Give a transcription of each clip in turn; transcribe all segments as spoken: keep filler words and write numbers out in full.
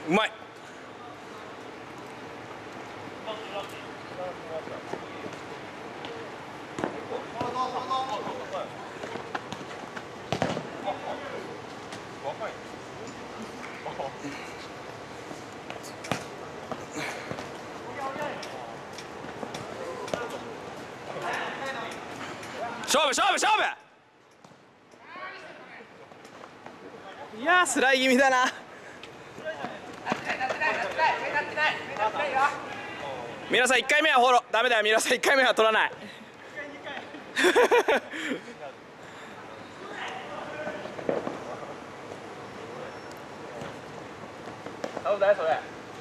うまい。勝負勝負勝負。いやースライ気味だな。皆さんいっかいめはフォローダメだよ。皆さんいっかいめは取らない。 どうだいそれ。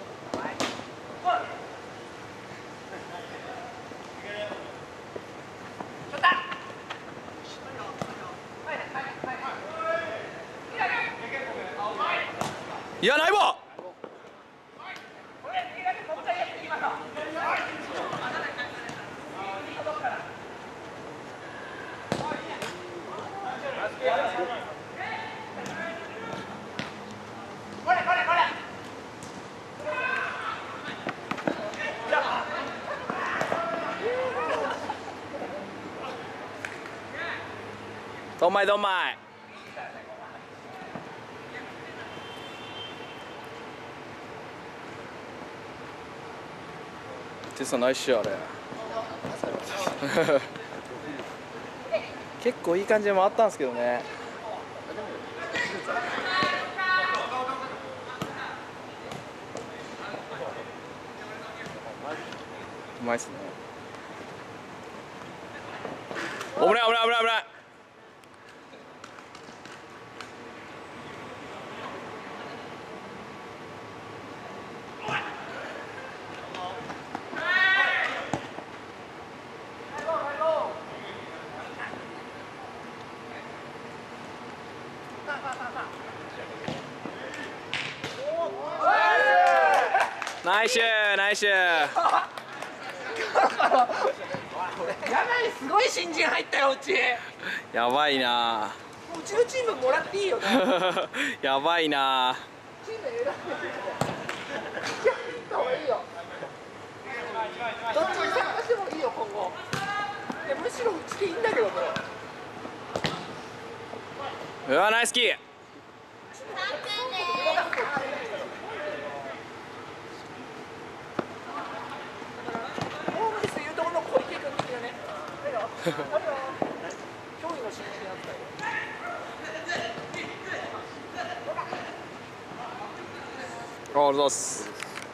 いやナイボー。どんまいどんまい。テストナイスシュあれ。結構いい感じで回ったんですけどね。うまいっすね。危ない危ない危ない危ない。ナイスナイス。 やばい、すごい新人入ったようち。 やばいな。 うちのチームもらっていいよね。 やばいな。 チーム選んでる。いや、行った方がいいよ。どっちに参加してもいいよ今後。いやむしろうちでいいんだけども。 うわナイスキー。 競技の新人扱い。 ありがとうございます。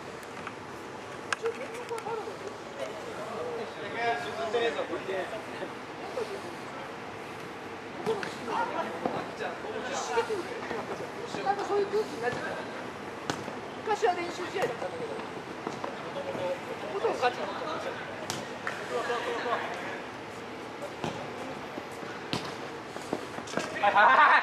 なんかそういう空気になっちゃった。昔は練習試合だったんだけど、ほとんど勝ちになった。はいはいはいはい。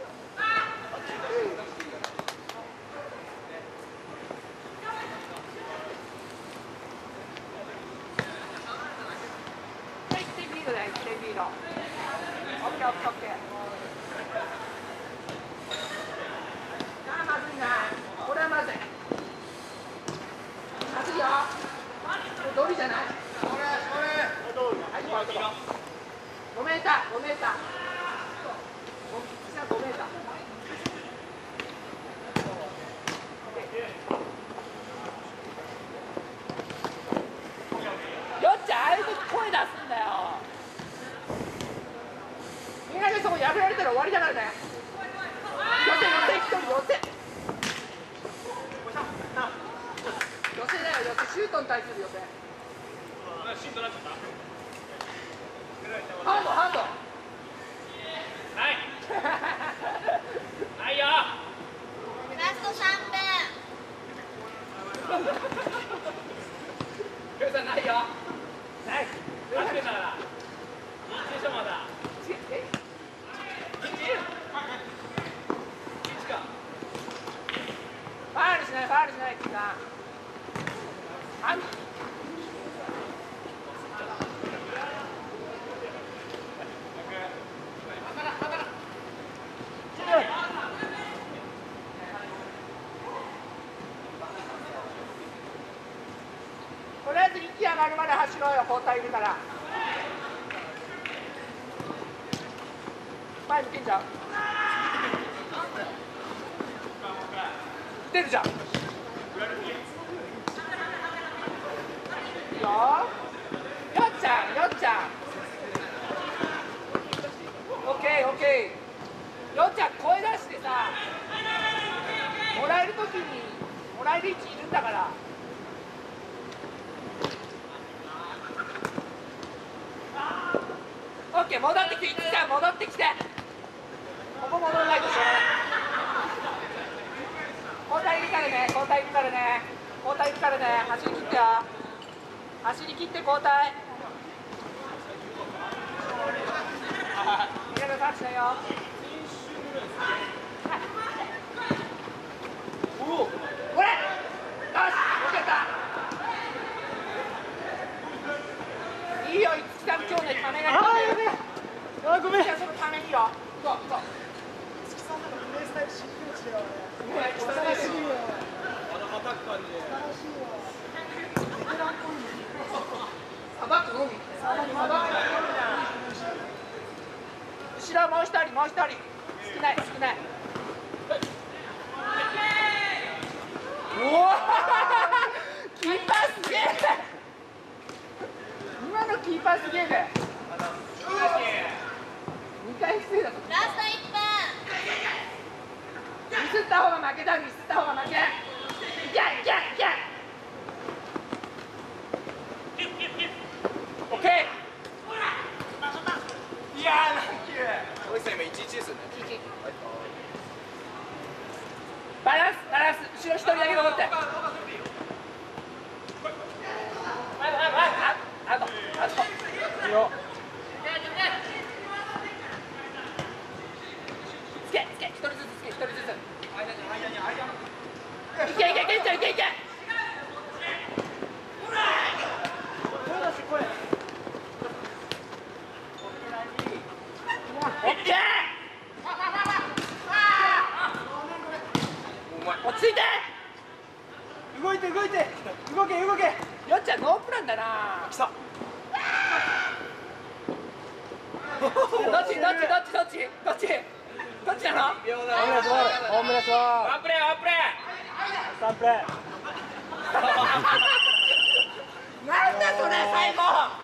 いってんリードだよ、いってんリード。オッケーオッケーオッケー。ああ、まずいな。これはまずい。まずいよ。通りじゃない。ごメーター、ごメーター。ごメーター。よっちゃん、ああいう時声出すんだよ。みんなでそこ破られたら終わりだからね。寄せ、寄せ、一人寄せ。寄せだよ、寄せ、シュートに対する寄せ。シュートなっちゃった。ハンド、ハンド。ない。ないよ。 ラストさんぶん。 ルーさんないよ。ない。 待ってたら。一でしょまだ。 え？一？一か。ファウルしない、ファウルしない、キさん。ハンド。 息上がるまで走ろうよ、交代いるから。前向けんじゃん。出るじゃん。いいよ。よっちゃん、よっちゃん。オッケー、オッケー。よっちゃん、声出してさ。もらえるときに、もらえる位置いるんだから。オッケー、戻ってきて、いつか戻ってきて。ここ戻らないとしょうがない。交代いるからね、交代いるからね、交代いるからね、走り切ってよ。走り切って交代。逃げるタッチだよ。おお、これ。よし、よかった。いいよ、いつきさん、今日ね、ためが。ああ、やべえ。あ、ごめん。いや、そのためによ。そう、そう。いつきさんなんかプレースタイル新境地だよね。すごい、新しいよ。 まだ叩く感じで。 新しいわ。ベテランっぽいのに。さばくのみ。さばく。後ろもう一人、もう一人。少ない、少ない。おお。キーパーすげえ。今のキーパーすげえね。二回失礼だぞ。 ラストいっぷん。 ミスった方が負けだ、ミスった方が負け。いけいけいけ。オッケー。 いやー、ラッキー。おいさん今いちいちですよね。 バランス、バランス、後ろ一人だけ残って。アウト、アウト。いいよ。つけ、つけ、一人ずつつけ、一人ずつ。いけいけいけいけいけいけ。オッケー。落ち着いて。動いて動いて動け動け。よっちゃんノープランだな。 来た。 どっちどっちどっちどっちどっちどっちなの。 ホームレスはワンプレーワンプレーさんプレーなんだそれ最後。